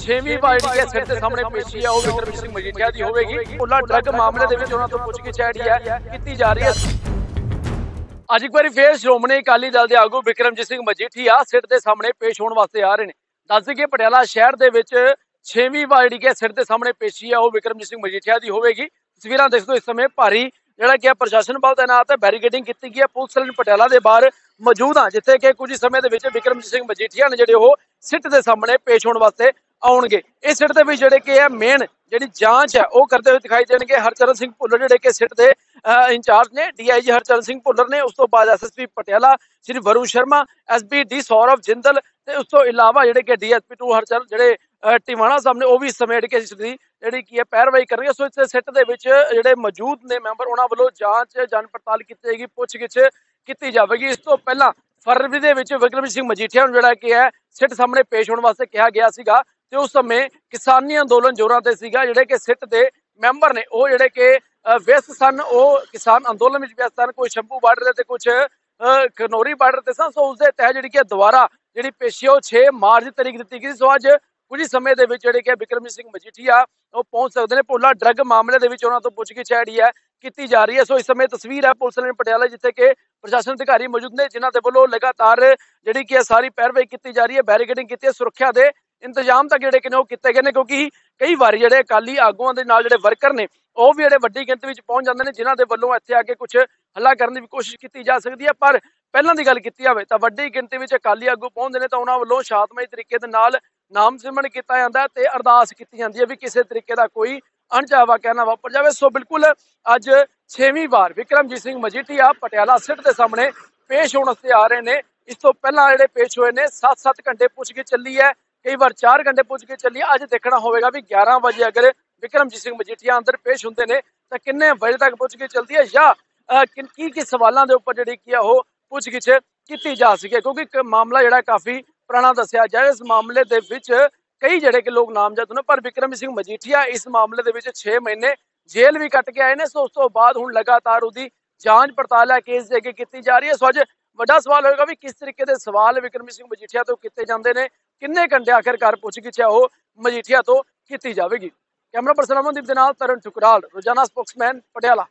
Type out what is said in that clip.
6ਵੀਂ ਵਾਰ ਜਿਹੜੀ ਹੈ ਸਿਰ ਦੇ ਸਾਹਮਣੇ ਪੇਸ਼ੀ ਹੈ ਉਹ ਵਿਕਰਮ ਸਿੰਘ ਮਜੀਠੀਆ ਦੀ ਹੋਵੇਗੀ। ਭੁੱਲਾ ਡਰੱਗ ਮਾਮਲੇ ਦੇ ਵਿੱਚ ਉਹਨਾਂ ਤੋਂ ਪੁੱਛਗਿੱਛ ਜਿਹੜੀ ਹੈ ਕੀਤੀ ਜਾ ਰਹੀ ਹੈ। ਅੱਜ ਇੱਕ ਵਾਰੀ ਫੇਰ ਸ਼੍ਰੋਮਣੀ ਅਕਾਲੀ ਦਲ ਦੇ ਆਗੂ ਵਿਕਰਮਜੀਤ ਸਿੰਘ ਮਜੀਠੀਆ ਸਿੱਟ ਦੇ ਸਾਹਮਣੇ ਪੇਸ਼ ਹੋਣ ਵਾਸਤੇ ਆ ਰਹੇ ਨੇ। ਦੱਸ ਦਈਏ ਪਟਿਆਲਾ ਸ਼ਹਿਰ ਦੇ ਵਿੱਚ 6ਵੀਂ ਵਾਰ ਜਿਹੜੀ ਹੈ ਸਿੱਟ ਦੇ ਸਾਹਮਣੇ ਪੇਸ਼ੀ ਹੈ ਉਹ ਵਿਕਰਮਜੀਤ ਸਿੰਘ ਮਜੀਠੀਆ ਦੀ ਹੋਵੇਗੀ। ਤਸਵੀਰਾਂ ਦੇਖ ਸਕਦੇ ਹੋ, ਇਸ ਸਮੇਂ ਭਾਰੀ ਜਿਹੜਾ ਕਿ ਪ੍ਰਸ਼ਾਸਨ ਬਲ ਤੈਨਾਤ ਹੈ, ਬੈਰੀਕੇਡਿੰਗ ਕੀਤੀ ਗਈ ਹੈ। ਪੁਲਿਸ ਲਾਈਨ ਪਟਿਆਲਾ ਦੇ ਬਾਹਰ ਮੌਜੂਦ ਹਾਂ, ਜਿੱਥੇ ਕਿ ਕੁਝ ਸਮੇਂ ਦੇ ਵਿੱਚ ਵਿਕਰਮਜੀਤ ਸਿੰਘ ਮਜੀਠੀਆ ਨੇ ਜਿਹੜੇ ਉਹ ਸਿੱਟ ਦੇ ਸਾਹਮਣੇ ਪੇਸ਼ ਹੋਣ ਵਾਸਤੇ ਆਉਣਗੇ। ਇਸ ਸਿੱਟ ਦੇ ਵਿੱਚ ਜਿਹੜੇ ਕਿ ਹੈ ਮੇਨ ਜਿਹੜੀ ਜਾਂਚ ਹੈ ਉਹ ਕਰਦੇ ਹੋਏ ਦਿਖਾਈ ਦੇਣਗੇ ਹਰਚਰਨ ਸਿੰਘ ਭੁੱਲਰ, ਜਿਹੜੇ ਕਿ ਸਿੱਟ ਦੇ ਇੰਚਾਰਜ ਨੇ। ਡੀਆਈਜੀ ਹਰਚਰਨ ਸਿੰਘ ਭੁੱਲਰ ਨੇ, ਉਸ ਤੋਂ ਬਾਅਦ SSP Patiala Shri Varun Sharma, SP D Saurav Jindal ਤੇ ਉਸ ਤੋਂ ਇਲਾਵਾ ਜਿਹੜੇ ਕਿ ਡੀਐਸਪੀ 2 ਹਰਚਰਨ ਜਿਹੜੇ ਟਿਵਾਣਾ ਸਾਹਿਬ ਨੇ, ਉਹ ਵੀ ਇਸ ਸਮੇਂ ਜਿਹੜੀ ਕੀ ਹੈ ਪੈਰਵਾਈ ਕਰਨਗੇ। ਸੋ ਇਸ ਸਿੱਟ ਦੇ ਵਿੱਚ ਜਿਹੜੇ ਮੌਜੂਦ ਨੇ ਮੈਂਬਰ, ਉਹਨਾਂ ਵੱਲੋਂ ਜਾਂਚ ਪੜਤਾਲ ਕੀਤੀ ਜਾਏਗੀ, ਪੁੱਛਗਿੱਛ ਕੀਤੀ ਜਾਵੇਗੀ। ਇਸ ਤੋਂ ਪਹਿਲਾਂ ਫਰਵਰੀ ਦੇ ਵਿੱਚ ਵਿਕਰਮਜੀਤ ਸਿੰਘ ਮਜੀਠੀਆ ਨੂੰ ਜਿਹੜਾ ਕਿ ਹੈ ਸਿੱਟ ਸਾਹਮਣੇ ਪੇਸ਼ ਹੋਣ ਵਾਸਤੇ ਕਿਹਾ ਗਿਆ ਸੀਗਾ ਤੇ ਉਸ ਸਮੇਂ ਕਿਸਾਨੀ ਅੰਦੋਲਨ ਜ਼ੋਰਾਂ ਤੇ ਸੀਗਾ। ਜਿਹੜੇ ਕਿ ਸਿੱਟ ਦੇ ਮੈਂਬਰ ਨੇ ਉਹ ਜਿਹੜੇ ਕਿ ਵਿਅਸਤ ਸਨ, ਉਹ ਕਿਸਾਨ ਅੰਦੋਲਨ ਵਿੱਚ ਵਿਅਸਤ ਸਨ, ਕੋਈ ਸ਼ੰਭੂ ਬਾਰਡਰ ਤੇ ਤੇ ਕੁਝ ਖਨੌਰੀ ਬਾਰਡਰ ਤੇ ਸਨ। ਸੋ ਉਸ ਦੇ ਤਹਿਤ ਜਿਹੜੀ ਕਿ ਦੁਬਾਰਾ ਜਿਹੜੀ ਪੇਸ਼ੀ ਉਹ 6 ਮਾਰਚ ਦੀ ਤਾਰੀਖ ਦਿੱਤੀ ਗਈ। ਸੋ ਅੱਜ ਕੁਝ ਸਮੇਂ ਦੇ ਵਿੱਚ ਜਿਹੜੇ ਕਿ ਵਿਕਰਮਜੀਤ ਸਿੰਘ ਮਜੀਠੀਆ ਉਹ ਪਹੁੰਚ ਸਕਦੇ ਨੇ। ਭੋਲਾ ਡਰੱਗ ਮਾਮਲੇ ਦੇ ਵਿੱਚ ਉਹਨਾਂ ਤੋਂ ਪੁੱਛਗਿੱਛ ਜਿਹੜੀ ਹੈ ਕੀਤੀ ਜਾ ਰਹੀ ਹੈ। ਸੋ ਇਸ ਸਮੇਂ ਤਸਵੀਰ ਹੈ ਪੁਲਿਸ ਲਾਈਨ ਪਟਿਆਲਾ, ਜਿੱਥੇ ਕਿ ਪ੍ਰਸ਼ਾਸਨ ਅਧਿਕਾਰੀ ਮੌਜੂਦ ਨੇ, ਜਿਨ੍ਹਾਂ ਦੇ ਵੱਲੋਂ ਲਗਾਤਾਰ ਜਿਹੜੀ ਕਿ ਸਾਰੀ ਪੈਰਵਾਈ ਕੀਤੀ ਜਾ ਰਹੀ ਹੈ, ਬੈਰੀਕੇਡਿੰਗ ਕੀਤੀ ਹੈ, ਸੁਰੱਖਿਆ ਦੇ ਇੰਤਜ਼ਾਮ ਤੱਕ ਜਿਹੜੇ ਕਿ ਉਹ ਕੀਤੇ ਗਏ ਨੇ। ਕਿਉਂਕਿ ਕਈ ਵਾਰੀ ਜਿਹੜੇ ਅਕਾਲੀ ਆਗੂਆਂ ਦੇ ਨਾਲ ਜਿਹੜੇ ਵਰਕਰ ਨੇ ਉਹ ਵੀ ਜਿਹੜੇ ਵੱਡੀ ਗਿਣਤੀ ਵਿੱਚ ਪਹੁੰਚ ਜਾਂਦੇ ਨੇ, ਜਿਨ੍ਹਾਂ ਦੇ ਵੱਲੋਂ ਇੱਥੇ ਆ ਕੇ ਕੁਝ ਹੱਲਾ ਕਰਨ ਦੀ ਵੀ ਕੋਸ਼ਿਸ਼ ਕੀਤੀ ਜਾ ਸਕਦੀ ਹੈ। ਪਰ ਪਹਿਲਾਂ ਦੀ ਗੱਲ ਕੀਤੀ ਜਾਵੇ ਤਾਂ ਵੱਡੀ ਗਿਣਤੀ ਵਿੱਚ ਅਕਾਲੀ ਆਗੂ ਪਹੁੰਚਦੇ ਨੇ ਤਾਂ ਉਹਨਾਂ ਵੱਲੋਂ ਸ਼ਾਂਤਮਈ ਤਰੀਕੇ ਦੇ ਨਾਲ ਨਾਮ ਸਿਮਰਨ ਕੀਤਾ ਜਾਂਦਾ ਤੇ ਅਰਦਾਸ ਕੀਤੀ ਜਾਂਦੀ ਹੈ ਵੀ ਕਿਸੇ ਤਰੀਕੇ ਦਾ ਕੋਈ ਅਣਚਾਹਾ ਵਾਕਿਆ ਨਾ ਵਾਪਰ ਜਾਵੇ। ਸੋ ਬਿਲਕੁਲ ਅੱਜ 6ਵੀਂ ਵਾਰ ਵਿਕਰਮਜੀਤ ਸਿੰਘ ਮਜੀਠੀਆ ਪਟਿਆਲਾ ਸਿੱਟ ਦੇ ਸਾਹਮਣੇ ਪੇਸ਼ ਹੋਣ ਵਾਸਤੇ ਆ ਰਹੇ ਨੇ। ਇਸ ਤੋਂ ਪਹਿਲਾਂ ਜਿਹੜੇ ਪੇਸ਼ ਹੋਏ ਨੇ 7-7 ਘੰਟੇ ਪੁੱਛਗਿੱਛ ਚੱਲੀ ਹੈ, ਕਈ ਵਾਰ 4 ਘੰਟੇ ਪੁੱਛਗਿੱਛ ਚੱਲੀ ਹੈ। ਅੱਜ ਦੇਖਣਾ ਹੋਵੇਗਾ ਵੀ 11 ਵਜੇ ਅਗਰ ਵਿਕਰਮਜੀਤ ਸਿੰਘ ਮਜੀਠੀਆ ਅੰਦਰ ਪੇਸ਼ ਹੁੰਦੇ ਨੇ ਤਾਂ ਕਿੰਨੇ ਵਜੇ ਤੱਕ ਪੁੱਛਗਿੱਛ ਚੱਲਦੀ ਹੈ ਜਾਂ ਕੀ ਸਵਾਲਾਂ ਦੇ ਉੱਪਰ ਜਿਹੜੀ ਕੀ ਆ ਉਹ ਪੁੱਛਗਿੱਛ ਕੀਤੀ ਜਾ ਸਕੇ। ਕਿਉਂਕਿ ਮਾਮਲਾ ਜਿਹੜਾ ਕਾਫੀ ਪੁਰਾਣਾ ਦੱਸਿਆ ਜਾਏ, ਇਸ ਮਾਮਲੇ ਦੇ ਵਿੱਚ ਕਈ ਜਿਹੜੇ ਕਿ ਲੋਕ ਨਾਮਜ਼ਦ ਨੇ, ਪਰ ਵਿਕਰਮਜੀਤ ਸਿੰਘ ਮਜੀਠੀਆ ਇਸ ਮਾਮਲੇ ਦੇ ਵਿੱਚ 6 ਮਹੀਨੇ ਜੇਲ੍ਹ ਵੀ ਕੱਟ ਕੇ ਆਏ ਨੇ। ਸੋ ਉਸ ਤੋਂ ਬਾਅਦ ਹੁਣ ਲਗਾਤਾਰ ਉਹਦੀ ਜਾਂਚ ਪੜਤਾਲ ਹੈ ਕੇਸ ਦੇ ਕੇ ਕੀਤੀ ਜਾ ਰਹੀ ਹੈ। ਸੋ ਅੱਜ ਵੱਡਾ ਸਵਾਲ ਹੋਏਗਾ ਵੀ ਕਿਸ ਤਰੀਕੇ ਦੇ ਸਵਾਲ ਵਿਕਰਮਜੀਤ ਸਿੰਘ ਮਜੀਠੀਆ ਤੋਂ ਕੀਤੇ ਜਾਂਦੇ ਨੇ, ਕਿੰਨੇ ਘੰਟੇ ਆਖਿਰਕਾਰ ਪੁੱਛਗਿੱਛ ਹੈ ਉਹ ਮਜੀਠੀਆ ਤੋਂ ਕੀਤੀ ਜਾਵੇਗੀ। ਕੈਮਰਾ ਪਰਸਨ ਅਮਨਦੀਪ ਦੇ ਨਾਲ ਤਰਨ ਠੁਕਰਾਲ, ਰੋਜ਼ਾਨਾ ਸਪੋਕਸਮੈਨ ਪਟਿਆਲਾ।